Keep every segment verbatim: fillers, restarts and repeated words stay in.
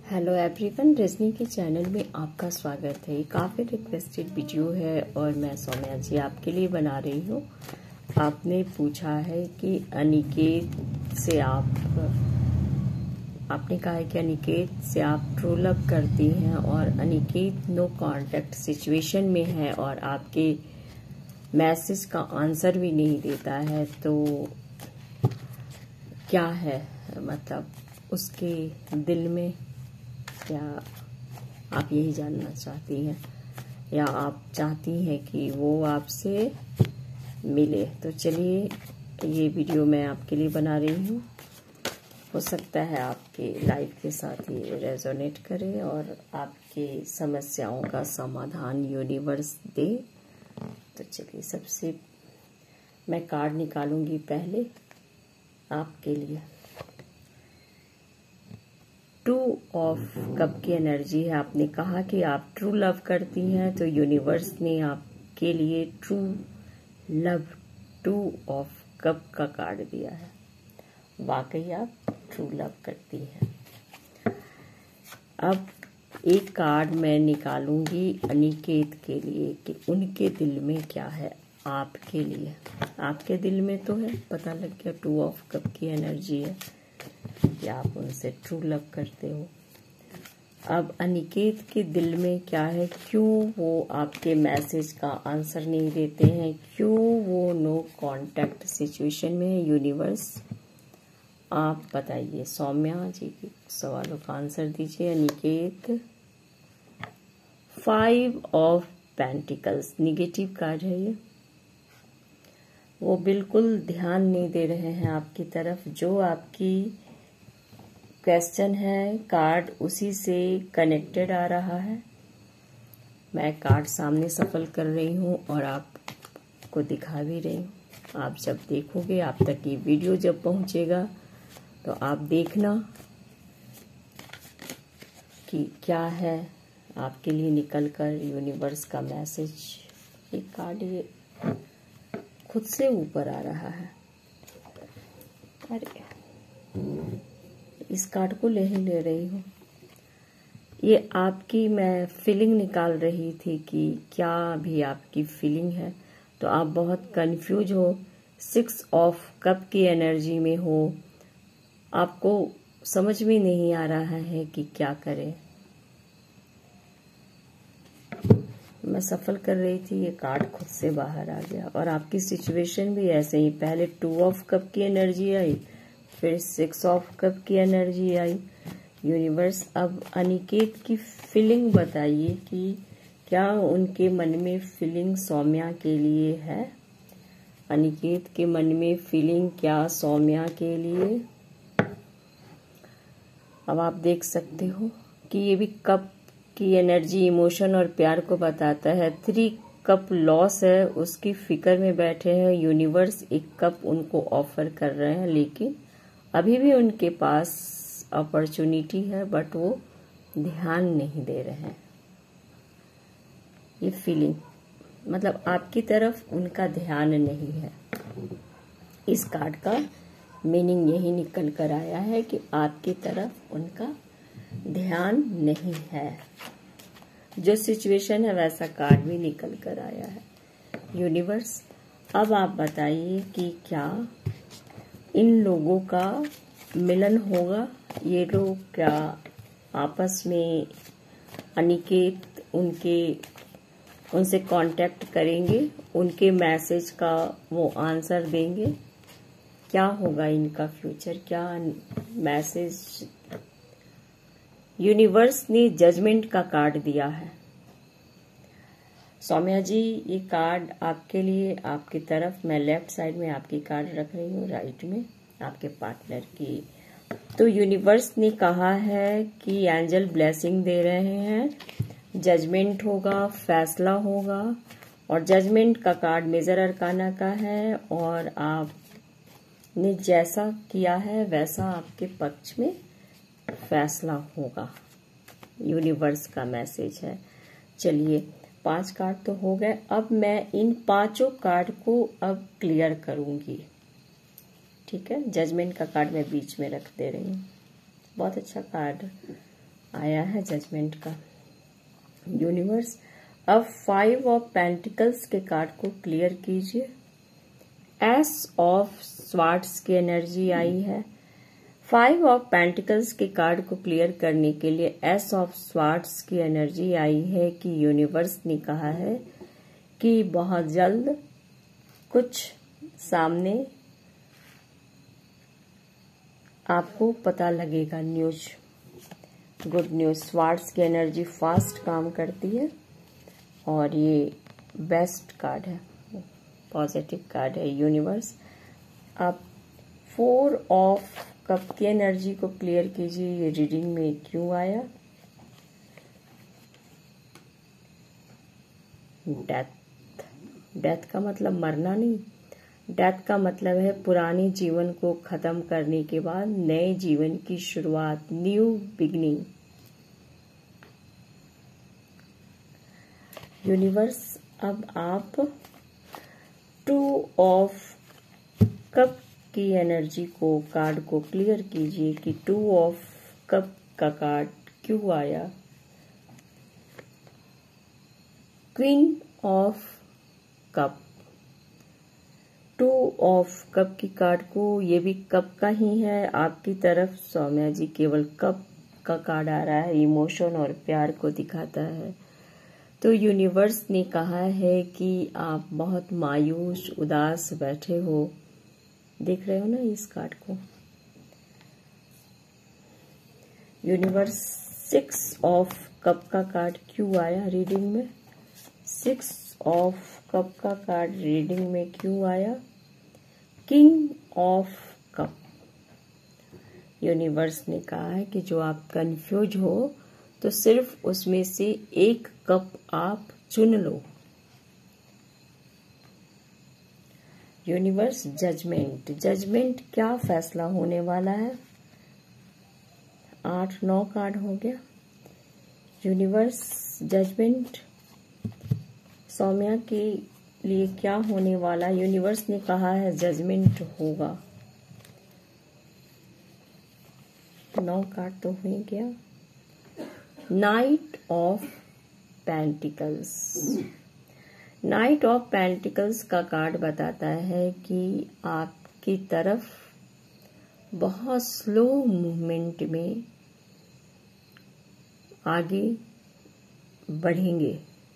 Hello everyone, Rajni के channel में आपका स्वागत है। ये काफ़ी रिक्वेस्टेड वीडियो है और मैं सौम्या जी आपके लिए बना रही हूँ। आपने पूछा है कि अनिकेत से आप आपने कहा है कि अनिकेत से आप ट्रू लव करती हैं और अनिकेत नो कांटेक्ट सिचुएशन में है और आपके मैसेज का आंसर भी नहीं देता है, तो क्या है मतलब उसके दिल में, क्या आप यही जानना चाहती हैं या आप चाहती हैं कि वो आपसे मिले? तो चलिए, ये वीडियो मैं आपके लिए बना रही हूँ। हो सकता है आपके लाइफ के साथ ये रेजोनेट करे और आपके समस्याओं का समाधान यूनिवर्स दे। तो चलिए, सबसे मैं कार्ड निकालूंगी पहले आपके लिए। टू ऑफ कप की एनर्जी है। आपने कहा कि आप ट्रू लव करती हैं, तो यूनिवर्स ने आपके लिए true love two of cup का कार्ड दिया है। वाकई आप ट्रू लव करती हैं। अब एक कार्ड मैं निकालूंगी अनिकेत के लिए कि उनके दिल में क्या है आपके लिए। आपके दिल में तो है, पता लग गया, टू ऑफ कप की एनर्जी है कि आप उनसे ट्रू लव करते हो। अब अनिकेत के दिल में क्या है, क्यों वो आपके मैसेज का आंसर नहीं देते हैं, क्यों वो नो कांटेक्ट सिचुएशन में है? यूनिवर्स आप बताइए, सौम्या जी के सवालों का आंसर दीजिए। Aniket, five of pentacles negative card है ये। वो बिल्कुल ध्यान नहीं दे रहे हैं आपकी तरफ। जो आपकी क्वेश्चन है, कार्ड उसी से कनेक्टेड आ रहा है। मैं कार्ड सामने सफल कर रही हूँ और आपको दिखा भी रही हूँ। आप जब देखोगे, आप तक ये वीडियो जब पहुँचेगा, तो आप देखना कि क्या है आपके लिए निकल कर यूनिवर्स का मैसेज। एक कार्ड ये खुद से ऊपर आ रहा है। अरे, इस कार्ड को ले ही ले रही हूँ। ये आपकी मैं फीलिंग निकाल रही थी कि क्या भी आपकी फीलिंग है। तो आप बहुत कंफ्यूज हो, सिक्स ऑफ कप की एनर्जी में हो, आपको समझ में नहीं आ रहा है कि क्या करें। मैं सफल कर रही थी, ये कार्ड खुद से बाहर आ गया। और आपकी सिचुएशन भी ऐसे ही, पहले टू ऑफ कप की एनर्जी आई, फिर सिक्स ऑफ कप की एनर्जी आई। यूनिवर्स अब अनिकेत की फीलिंग बताइए कि क्या उनके मन में फीलिंग सौम्या के लिए है? अनिकेत के मन में फीलिंग क्या सौम्या के लिए? अब आप देख सकते हो कि ये भी कप की एनर्जी इमोशन और प्यार को बताता है। थ्री कप लॉस है, उसकी फिक्र में बैठे हैं। यूनिवर्स एक कप उनको ऑफर कर रहे हैं, लेकिन अभी भी उनके पास अपॉर्चुनिटी है, बट वो ध्यान नहीं दे रहे हैं। ये फीलिंग मतलब आपकी तरफ उनका ध्यान नहीं है। इस कार्ड का मीनिंग यही निकल कर आया है कि आपकी तरफ उनका ध्यान नहीं है। जो सिचुएशन है वैसा कार्ड भी निकल कर आया है। यूनिवर्स अब आप बताइए कि क्या इन लोगों का मिलन होगा? ये लोग क्या आपस में, अनिकेत उनके उनसे कांटेक्ट करेंगे, उनके मैसेज का वो आंसर देंगे? क्या होगा इनका फ्यूचर? क्या मैसेज? यूनिवर्स ने जजमेंट का कार्ड दिया है। सौम्या जी, ये कार्ड आपके लिए, आपकी तरफ। मैं लेफ्ट साइड में आपकी कार्ड रख रही हूँ, राइट में आपके पार्टनर की। तो यूनिवर्स ने कहा है कि एंजल ब्लेसिंग दे रहे हैं, जजमेंट होगा, फैसला होगा। और जजमेंट का कार्ड मेजर अरकाना का है और आपने जैसा किया है वैसा आपके पक्ष में फैसला होगा। यूनिवर्स का मैसेज है। चलिए, पांच कार्ड तो हो गए। अब मैं इन पांचों कार्ड को अब क्लियर करूंगी। ठीक है, जजमेंट का कार्ड मैं बीच में रख दे रही हूँ। बहुत अच्छा कार्ड आया है जजमेंट का। यूनिवर्स, अब फाइव ऑफ पेंटिकल्स के कार्ड को क्लियर कीजिए। एस ऑफ स्वार्ड्स की एनर्जी आई है। फाइव ऑफ पेंटिकल्स के कार्ड को क्लियर करने के लिए एस ऑफ स्वार्ड्स की एनर्जी आई है कि यूनिवर्स ने कहा है कि बहुत जल्द कुछ सामने आपको पता लगेगा, न्यूज, गुड न्यूज। स्वार्ड्स की एनर्जी फास्ट काम करती है और ये बेस्ट कार्ड है, पॉजिटिव कार्ड है यूनिवर्स। आप फोर ऑफ कप की एनर्जी को क्लियर कीजिए, ये रीडिंग में क्यों आया। डेथ, डेथ का मतलब मरना नहीं, डेथ का मतलब है पुराने जीवन को खत्म करने के बाद नए जीवन की शुरुआत, न्यू बिगनिंग। यूनिवर्स, अब आप टू ऑफ कप की एनर्जी को, कार्ड को क्लियर कीजिए कि टू ऑफ कप का कार्ड क्यों आया। Queen of cup, two of cup की कार्ड को, ये भी कप का ही है आपकी तरफ। सौम्या जी, केवल कप का कार्ड आ रहा है, इमोशन और प्यार को दिखाता है। तो यूनिवर्स ने कहा है कि आप बहुत मायूस, उदास बैठे हो। देख रहे हो ना इस कार्ड को। यूनिवर्स, सिक्स ऑफ कप का कार्ड क्यों आया रीडिंग में। सिक्स ऑफ कप का कार्ड रीडिंग में क्यों आया। किंग ऑफ कप, यूनिवर्स ने कहा है कि जो आप कंफ्यूज हो तो सिर्फ उसमें से एक कप आप चुन लो। यूनिवर्स, जजमेंट, जजमेंट क्या फैसला होने वाला है। आठ नौ कार्ड हो गया। यूनिवर्स, जजमेंट सौम्या के लिए क्या होने वाला। यूनिवर्स ने कहा है जजमेंट होगा। नौ कार्ड तो हो गया। Knight of pentacles, knight of pentacles का कार्ड बताता है कि आपकी तरफ बहुत स्लो मूवमेंट में आगे बढ़ेंगे।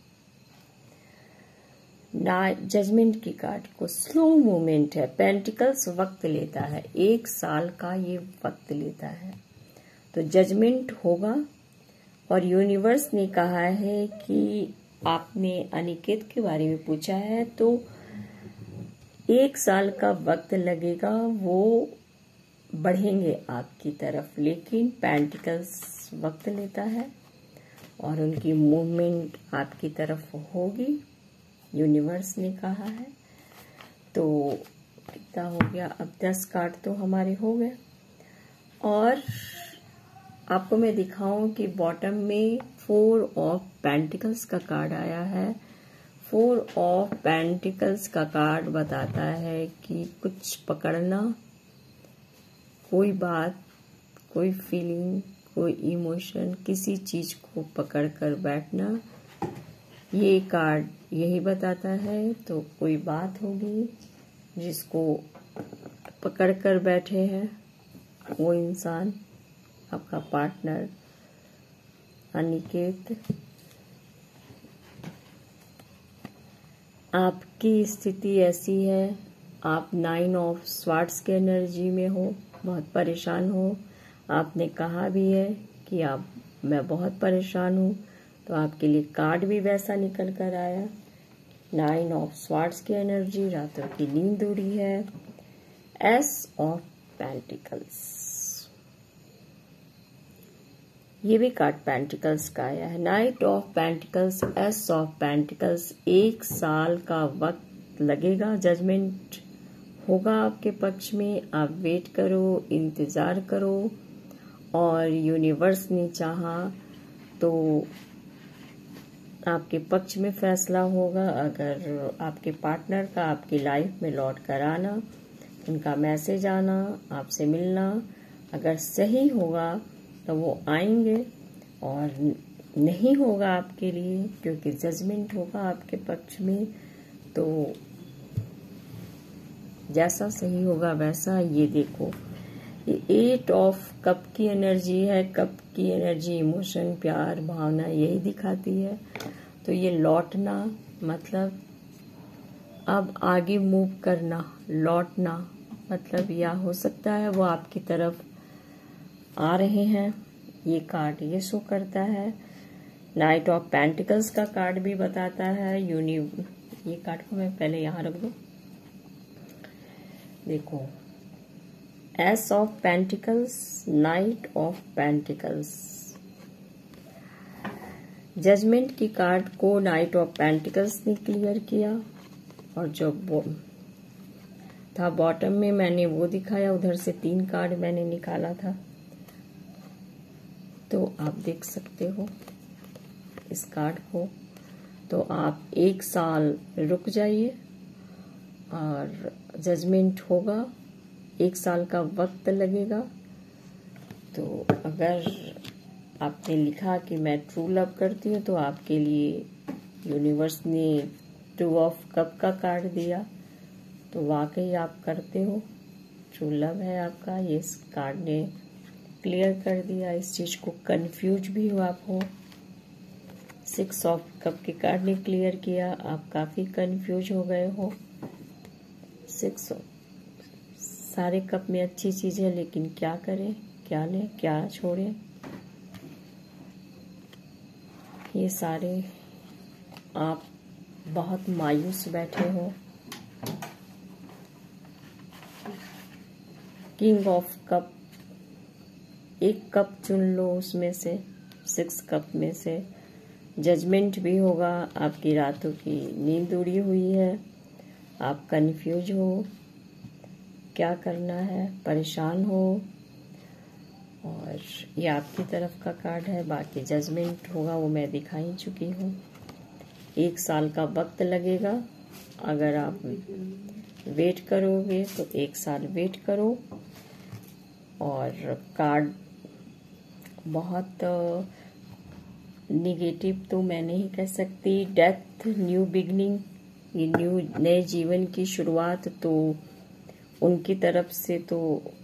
जजमेंट की कार्ड को स्लो मूवमेंट है। पेंटिकल्स वक्त लेता है, एक साल का ये वक्त लेता है। तो जजमेंट होगा। और यूनिवर्स ने कहा है कि आपने अनिकेत के बारे में पूछा है, तो एक साल का वक्त लगेगा, वो बढ़ेंगे आपकी तरफ, लेकिन पेंटिकल्स वक्त लेता है और उनकी मूवमेंट आपकी तरफ होगी, यूनिवर्स ने कहा है। तो कितना हो गया, अब दस कार्ड तो हमारे हो गए। और आपको मैं दिखाऊं कि बॉटम में फोर ऑफ पेंटिकल्स का कार्ड आया है। फोर ऑफ पेंटिकल्स का कार्ड बताता है कि कुछ पकड़ना, कोई बात, कोई फीलिंग, कोई इमोशन, किसी चीज को पकड़ कर बैठना, ये कार्ड यही बताता है। तो कोई बात होगी जिसको पकड़ कर बैठे हैं वो इंसान, आपका पार्टनर अनिकेत। आपकी स्थिति ऐसी है, आप नाइन ऑफ स्वार्ड्स के एनर्जी में हो, बहुत परेशान हो। आपने कहा भी है कि आप मैं बहुत परेशान हूँ, तो आपके लिए कार्ड भी वैसा निकल कर आया। नाइन ऑफ स्वार्ड्स की एनर्जी, रातों की नींद उड़ी है। एस ऑफ पेंटिकल्स, ये भी कार्ड पेंटिकल्स का आया है। Knight of pentacles, ace of pentacles, एक साल का वक्त लगेगा, जजमेंट होगा आपके पक्ष में। आप वेट करो, इंतजार करो। और यूनिवर्स ने चाहा तो आपके पक्ष में फैसला होगा। अगर आपके पार्टनर का आपकी लाइफ में लौट कर आना, उनका मैसेज आना, आपसे मिलना अगर सही होगा तो वो आएंगे। और नहीं होगा आपके लिए, क्योंकि जजमेंट होगा आपके पक्ष में। तो जैसा सही होगा वैसा। ये देखो, ये एट ऑफ कप की एनर्जी है। कप की एनर्जी इमोशन, प्यार, भावना यही दिखाती है। तो ये लौटना मतलब अब आगे मूव करना, लौटना मतलब या हो सकता है वो आपकी तरफ आ रहे हैं। ये कार्ड ये शो करता है। नाइट ऑफ पेंटिकल्स का कार्ड भी बताता है। यूनि ये कार्ड को मैं पहले यहाँ रख दूं। देखो, ace of pentacles, knight of pentacles. Judgement की कार्ड को नाइट ऑफ पेंटिकल्स ने क्लियर किया, और जो था बॉटम में मैंने वो दिखाया। उधर से तीन कार्ड मैंने निकाला था, तो आप देख सकते हो इस कार्ड को। तो आप एक साल रुक जाइए और जजमेंट होगा। एक साल का वक्त लगेगा। तो अगर आपने लिखा कि मैं ट्रू लव करती हूँ, तो आपके लिए यूनिवर्स ने टू ऑफ कप का कार्ड दिया। तो वाकई आप करते हो, ट्रू लव है आपका। ये इस कार्ड ने क्लियर कर दिया। इस चीज को कंफ्यूज भी हो आप हो। सिक्स ऑफ कप के कार्ड ने क्लियर किया, आप काफी कंफ्यूज हो गए हो। सिक्स सारे कप में अच्छी चीज है, लेकिन क्या करें, क्या लें, क्या छोड़ें। ये सारे आप बहुत मायूस बैठे हो। किंग ऑफ कप, एक कप चुन लो उसमें से, सिक्स कप में से। जजमेंट भी होगा। आपकी रातों की नींद उड़ी हुई है, आप कंफ्यूज हो, क्या करना है, परेशान हो। और ये आपकी तरफ का कार्ड है। बाकी जजमेंट होगा वो मैं दिखा ही चुकी हूँ। एक साल का वक्त लगेगा। अगर आप वेट करोगे तो एक साल वेट करो। और कार्ड बहुत निगेटिव तो मैं नहीं कह सकती। डेथ, न्यू बिगनिंग, ये न्यू नए जीवन की शुरुआत, तो उनकी तरफ से तो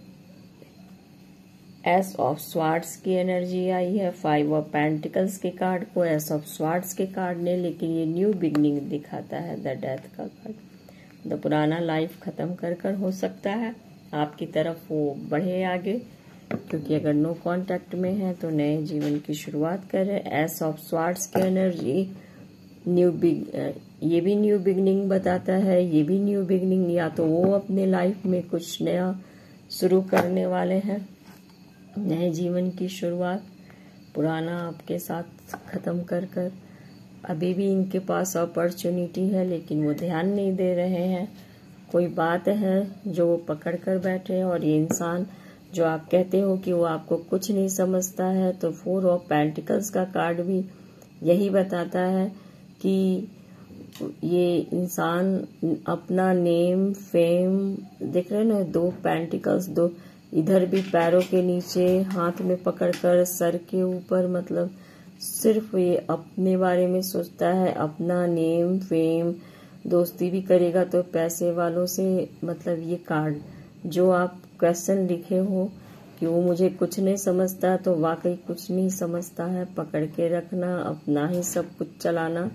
एस ऑफ स्वार्ड्स की एनर्जी आई है। फाइव ऑफ पेंटिकल्स के कार्ड को एस ऑफ स्वार्ड्स के कार्ड ने, लेकिन ये न्यू बिगनिंग दिखाता है। द डेथ का कार्ड, द पुराना लाइफ खत्म कर कर हो सकता है आपकी तरफ वो बढ़े आगे, क्योंकि अगर नो कांटेक्ट में है तो नए जीवन की शुरुआत करे। एस ऑफ स्वार्ड्स की एनर्जी न्यू बिग, ये भी न्यू बिगनिंग बताता है। ये भी न्यू बिगनिंग, या तो वो अपने लाइफ में कुछ नया शुरू करने वाले हैं, नए जीवन की शुरुआत, पुराना आपके साथ खत्म कर कर। अभी भी इनके पास अपॉर्चुनिटी है, लेकिन वो ध्यान नहीं दे रहे हैं। कोई बात है जो वो पकड़ कर बैठे, और ये इंसान जो आप कहते हो कि वो आपको कुछ नहीं समझता है, तो फोर ऑफ पेंटिकल्स का कार्ड भी यही बताता है कि ये इंसान अपना नेम, फेम, देख रहे हैं ना, दो पेंटिकल्स, दो इधर भी पैरों के नीचे, हाथ में पकड़कर, सर के ऊपर, मतलब सिर्फ ये अपने बारे में सोचता है, अपना नेम, फेम। दोस्ती भी करेगा तो पैसे वालों से। मतलब ये कार्ड जो आप क्वेश्चन लिखे हो कि वो मुझे कुछ नहीं समझता, तो वाकई कुछ नहीं समझता है। पकड़ के रखना, अपना ही सब कुछ चलाना।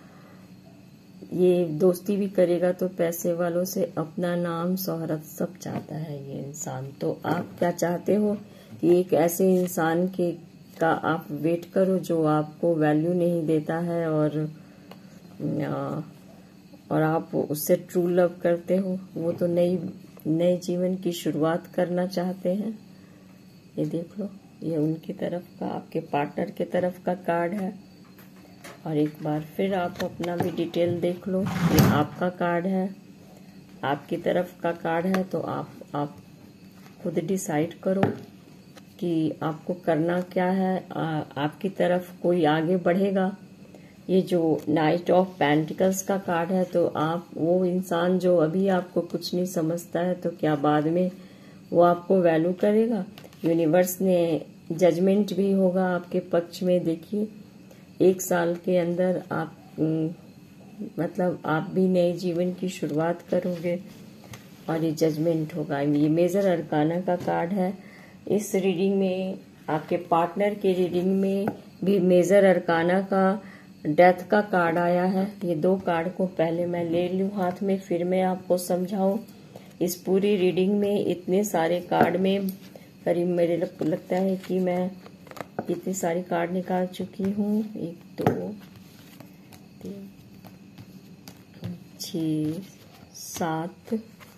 ये दोस्ती भी करेगा तो पैसे वालों से, अपना नाम, शोहरत सब चाहता है ये इंसान। तो आप क्या चाहते हो कि एक ऐसे इंसान के का आप वेट करो जो आपको वैल्यू नहीं देता है, और और आप उससे ट्रू लव करते हो। वो तो नई नए जीवन की शुरुआत करना चाहते हैं। ये देख लो, ये उनकी तरफ का, आपके पार्टनर के तरफ का कार्ड है। और एक बार फिर आप अपना भी डिटेल देख लो। ये आपका कार्ड है, आपकी तरफ का कार्ड है। तो आप आप खुद डिसाइड करो कि आपको करना क्या है। आ, आपकी तरफ कोई आगे बढ़ेगा। ये जो नाइट ऑफ पेंटिकल्स का कार्ड है, तो आप वो इंसान जो अभी आपको कुछ नहीं समझता है, तो क्या बाद में वो आपको वैल्यू करेगा? यूनिवर्स ने जजमेंट भी होगा आपके पक्ष में। देखिए एक साल के अंदर आप मतलब आप भी नए जीवन की शुरुआत करोगे और ये जजमेंट होगा। ये मेजर अरकाना का कार्ड है। इस रीडिंग में आपके पार्टनर के रीडिंग में भी मेजर अरकाना का डेथ का कार्ड आया है। ये दो कार्ड को पहले मैं ले लूं हाथ में, फिर मैं आपको समझाऊं। इस पूरी रीडिंग में इतने सारे कार्ड में करीब मेरे लगता है कि मैं इतने सारे कार्ड निकाल चुकी हूँ। एक दो तीन छ सात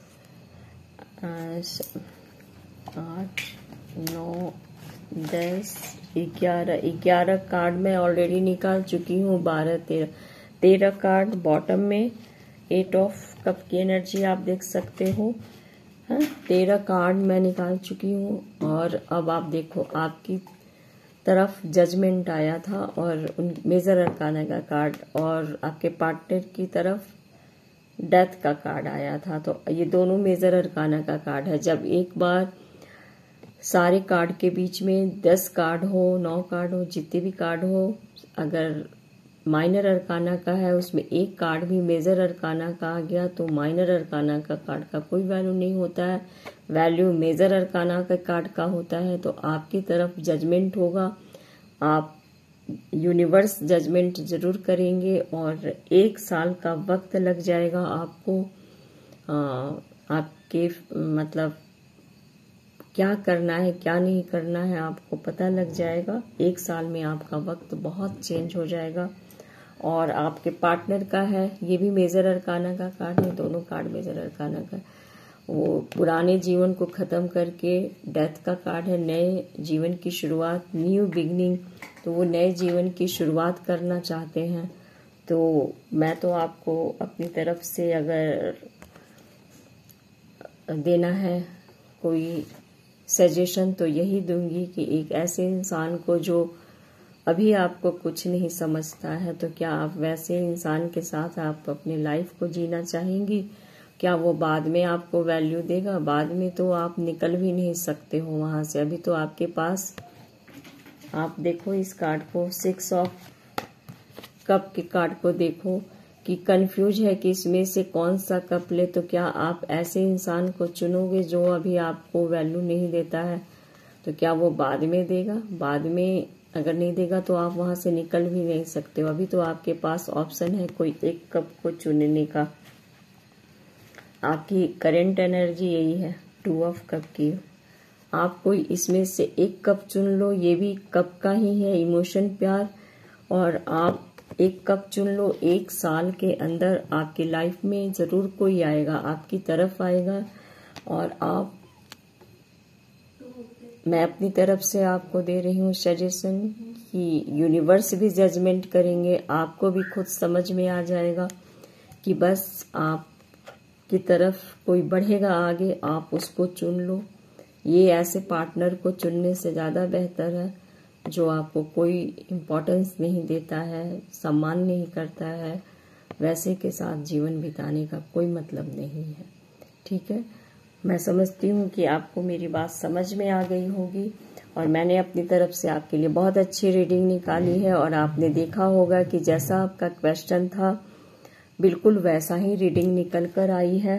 आठ नौ दस ग्यारह ग्यारह कार्ड मैं ऑलरेडी निकाल चुकी हूँ। बारह तेरह तेरह कार्ड बॉटम में एट ऑफ कप की एनर्जी आप देख सकते हो। हाँ, तेरह कार्ड मैं निकाल चुकी हूँ। और अब आप देखो आपकी तरफ जजमेंट आया था और उन मेजर अरकाना का कार्ड, और आपके पार्टनर की तरफ डेथ का कार्ड आया था। तो ये दोनों मेजर अरकाना का कार्ड है। जब एक बार सारे कार्ड के बीच में दस कार्ड हो, नौ कार्ड हो, जितने भी कार्ड हो, अगर माइनर अरकाना का है उसमें एक कार्ड भी मेजर अरकाना का आ गया तो माइनर अरकाना का कार्ड का कोई वैल्यू नहीं होता है। वैल्यू मेजर अरकाना का कार्ड का होता है। तो आपकी तरफ जजमेंट होगा, आप यूनिवर्स जजमेंट जरूर करेंगे और एक साल का वक्त लग जाएगा आपको आ, आपके मतलब क्या करना है क्या नहीं करना है आपको पता लग जाएगा। एक साल में आपका वक्त बहुत चेंज हो जाएगा। और आपके पार्टनर का है, ये भी मेजर अरकाना का कार्ड है। दोनों कार्ड मेजर अरकाना का। वो पुराने जीवन को खत्म करके डेथ का कार्ड है, नए जीवन की शुरुआत, न्यू बिगनिंग। तो वो नए जीवन की शुरुआत करना चाहते हैं। तो मैं तो आपको अपनी तरफ से अगर देना है कोई सजेशन तो यही दूंगी कि एक ऐसे इंसान को जो अभी आपको कुछ नहीं समझता है, तो क्या आप वैसे इंसान के साथ आप अपनी लाइफ को जीना चाहेंगी? क्या वो बाद में आपको वैल्यू देगा? बाद में तो आप निकल भी नहीं सकते हो वहां से। अभी तो आपके पास, आप देखो इस कार्ड को, सिक्स ऑफ कप के कार्ड को देखो कि कंफ्यूज है कि इसमें से कौन सा कप ले। तो क्या आप ऐसे इंसान को चुनोगे जो अभी आपको वैल्यू नहीं देता है? तो क्या वो बाद में देगा? बाद में अगर नहीं देगा तो आप वहां से निकल भी नहीं सकते हो। अभी तो आपके पास ऑप्शन है कोई एक कप को चुनने का। आपकी करंट एनर्जी यही है, टू ऑफ कप की। आप कोई इसमें से एक कप चुन लो, ये भी कप का ही है, इमोशन, प्यार। और आप एक कप चुन लो। एक साल के अंदर आपकी लाइफ में जरूर कोई आएगा, आपकी तरफ आएगा। और आप, मैं अपनी तरफ से आपको दे रही हूँ सजेशन कि यूनिवर्स भी जजमेंट करेंगे। आपको भी खुद समझ में आ जाएगा कि बस आप की तरफ कोई बढ़ेगा आगे, आप उसको चुन लो। ये ऐसे पार्टनर को चुनने से ज्यादा बेहतर है जो आपको कोई इम्पोर्टेंस नहीं देता है, सम्मान नहीं करता है। वैसे के साथ जीवन बिताने का कोई मतलब नहीं है। ठीक है, मैं समझती हूँ कि आपको मेरी बात समझ में आ गई होगी। और मैंने अपनी तरफ से आपके लिए बहुत अच्छी रीडिंग निकाली है। और आपने देखा होगा कि जैसा आपका क्वेश्चन था बिल्कुल वैसा ही रीडिंग निकल कर आई है।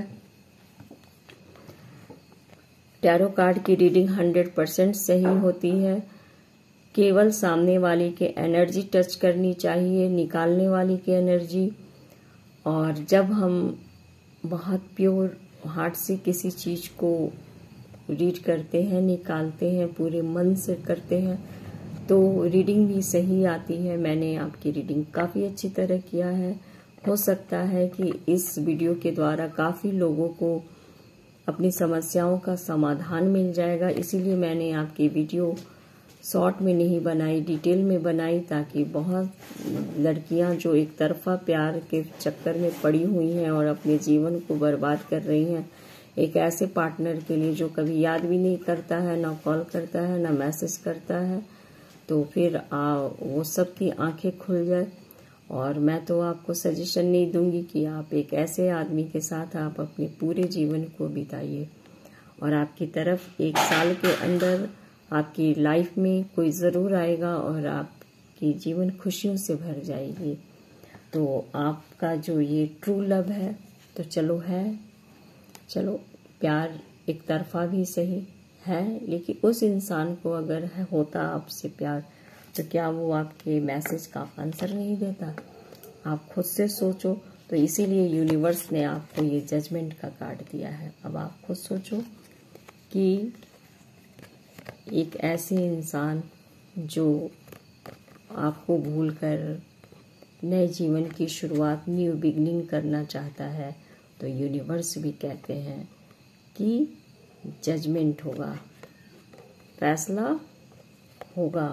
टैरो कार्ड की रीडिंग हंड्रेड परसेंट सही होती है। केवल सामने वाले के एनर्जी टच करनी चाहिए, निकालने वाली की एनर्जी। और जब हम बहुत प्योर हार्ट से किसी चीज को रीड करते हैं, निकालते हैं, पूरे मन से करते हैं, तो रीडिंग भी सही आती है। मैंने आपकी रीडिंग काफी अच्छी तरह किया है। हो सकता है कि इस वीडियो के द्वारा काफी लोगों को अपनी समस्याओं का समाधान मिल जाएगा। इसीलिए मैंने आपकी वीडियो शॉर्ट में नहीं बनाई, डिटेल में बनाई, ताकि बहुत लड़कियां जो एक तरफा प्यार के चक्कर में पड़ी हुई हैं और अपने जीवन को बर्बाद कर रही हैं, एक ऐसे पार्टनर के लिए जो कभी याद भी नहीं करता है, ना कॉल करता है, ना मैसेज करता है, तो फिर आ, वो सब की आंखें खुल जाए। और मैं तो आपको सजेशन नहीं दूंगी कि आप एक ऐसे आदमी के साथ आप अपने पूरे जीवन को बिताइए। और आपकी तरफ एक साल के अंदर आपकी लाइफ में कोई ज़रूर आएगा और आपकी जीवन खुशियों से भर जाएगी। तो आपका जो ये ट्रू लव है तो चलो है, चलो प्यार एक तरफा भी सही है, लेकिन उस इंसान को अगर है होता आपसे प्यार तो क्या वो आपके मैसेज का आंसर नहीं देता? आप खुद से सोचो। तो इसीलिए यूनिवर्स ने आपको ये जजमेंट का कार्ड दिया है। अब आप खुद सोचो कि एक ऐसे इंसान जो आपको भूलकर नए जीवन की शुरुआत, न्यू बिगनिंग करना चाहता है, तो यूनिवर्स भी कहते हैं कि जजमेंट होगा, फैसला होगा।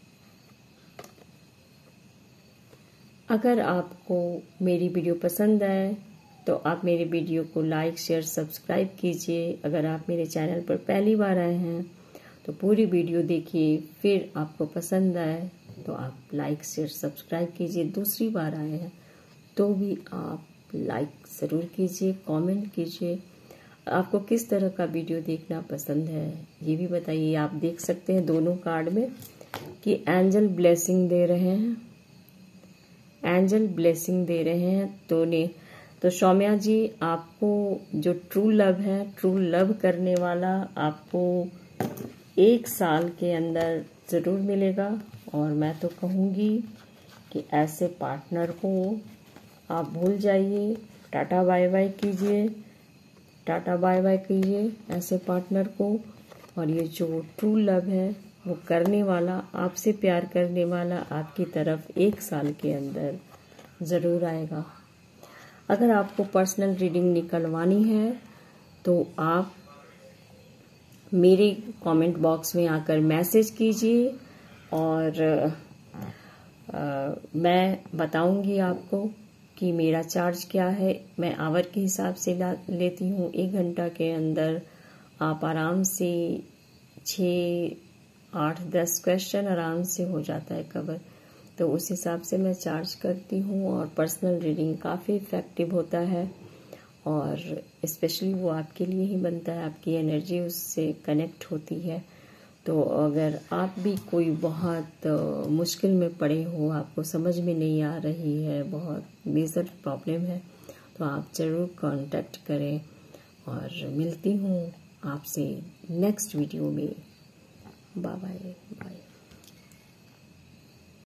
अगर आपको मेरी वीडियो पसंद आए तो आप मेरे वीडियो को लाइक, शेयर, सब्सक्राइब कीजिए। अगर आप मेरे चैनल पर पहली बार आए हैं तो पूरी वीडियो देखिए, फिर आपको पसंद आए तो आप लाइक, शेयर, सब्सक्राइब कीजिए। दूसरी बार आए हैं तो भी आप लाइक ज़रूर कीजिए, कमेंट कीजिए। आपको किस तरह का वीडियो देखना पसंद है ये भी बताइए। आप देख सकते हैं दोनों कार्ड में कि एंजल ब्लेसिंग दे रहे हैं, एंजल ब्लेसिंग दे रहे हैं। तो ने तो सौम्या जी, आपको जो ट्रू लव है, ट्रू लव करने वाला आपको एक साल के अंदर ज़रूर मिलेगा। और मैं तो कहूँगी कि ऐसे पार्टनर को आप भूल जाइए, टाटा बाय बाय कीजिए, टाटा बाय बाय कीजिए ऐसे पार्टनर को। और ये जो ट्रू लव है वो करने वाला, आपसे प्यार करने वाला आपकी तरफ एक साल के अंदर ज़रूर आएगा। अगर आपको पर्सनल रीडिंग निकलवानी है तो आप मेरे कमेंट बॉक्स में आकर मैसेज कीजिए और आ, मैं बताऊंगी आपको कि मेरा चार्ज क्या है। मैं आवर के हिसाब से लेती हूँ। एक घंटा के अंदर आप आराम से छः आठ दस क्वेश्चन आराम से हो जाता है कवर, तो उस हिसाब से मैं चार्ज करती हूँ। और पर्सनल रीडिंग काफ़ी इफ़ेक्टिव होता है और स्पेशली वो आपके लिए ही बनता है, आपकी एनर्जी उससे कनेक्ट होती है। तो अगर आप भी कोई बहुत मुश्किल में पड़े हो, आपको समझ में नहीं आ रही है, बहुत मेजर प्रॉब्लम है, तो आप ज़रूर कांटेक्ट करें। और मिलती हूँ आपसे नेक्स्ट वीडियो में। Bye bye bye.